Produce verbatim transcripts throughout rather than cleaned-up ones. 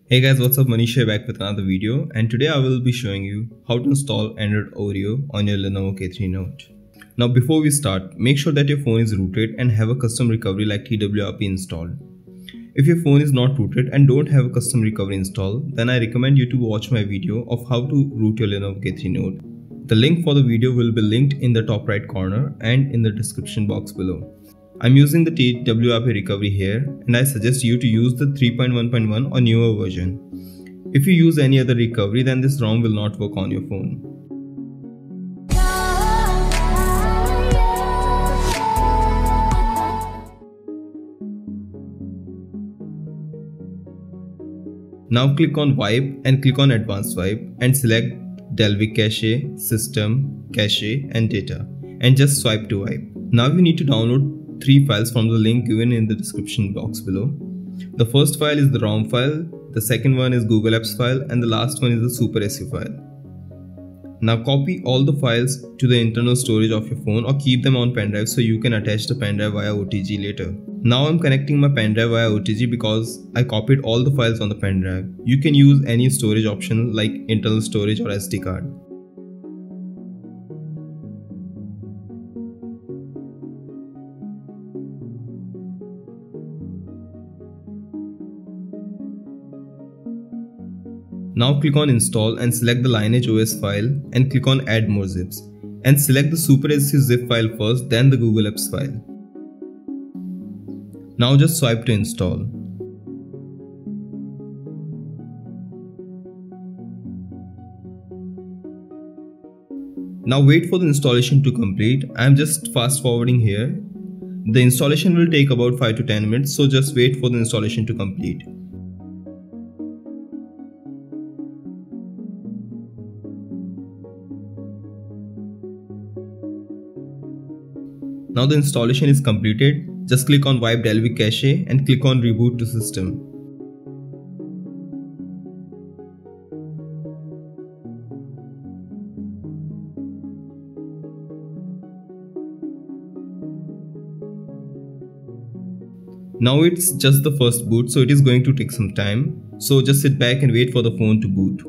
Hey guys, what's up? Manish here back with another video, and today I will be showing you how to install Android Oreo on your Lenovo K three Note. Now before we start, make sure that your phone is rooted and have a custom recovery like T W R P installed. If your phone is not rooted and don't have a custom recovery installed, then I recommend you to watch my video of how to root your Lenovo K three Note. The link for the video will be linked in the top right corner and in the description box below. I'm using the T W R P recovery here, and I suggest you to use the three point one point one or newer version. If you use any other recovery, then this ROM will not work on your phone. Now click on Wipe and click on Advanced Wipe and select Dalvik Cache, System, Cache and Data, and just swipe to wipe. Now you need to download three files from the link given in the description box below. The first file is the ROM file, the second one is Google Apps file, and the last one is the Super S U file. Now copy all the files to the internal storage of your phone or keep them on pen drive so you can attach the pen drive via O T G later. Now I'm connecting my pen drive via O T G because I copied all the files on the pen drive. You can use any storage option like internal storage or S D card. Now click on Install and select the Lineage O S file and click on Add More Zips and select the Super S U zip file first, then the Google Apps file. Now just swipe to install. Now wait for the installation to complete. I am just fast forwarding here. The installation will take about five to ten minutes, so just wait for the installation to complete. Now the installation is completed. Just click on Wipe Dalvik Cache and click on Reboot to System. Now it's just the first boot, so it is going to take some time. So just sit back and wait for the phone to boot.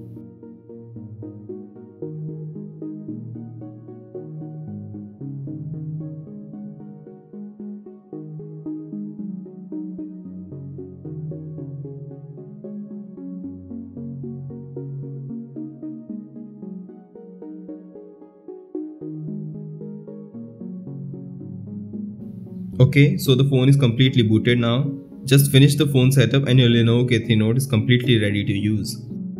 Okay, so the phone is completely booted now. Just finish the phone setup and your Lenovo K three Note is completely ready to use.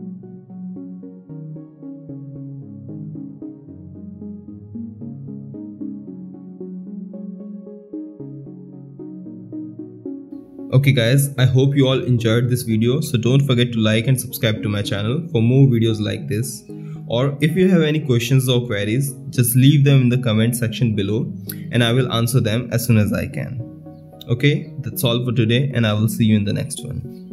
Okay guys, I hope you all enjoyed this video, so don't forget to like and subscribe to my channel for more videos like this. Or if you have any questions or queries, just leave them in the comment section below and I will answer them as soon as I can. Okay, that's all for today and I will see you in the next one.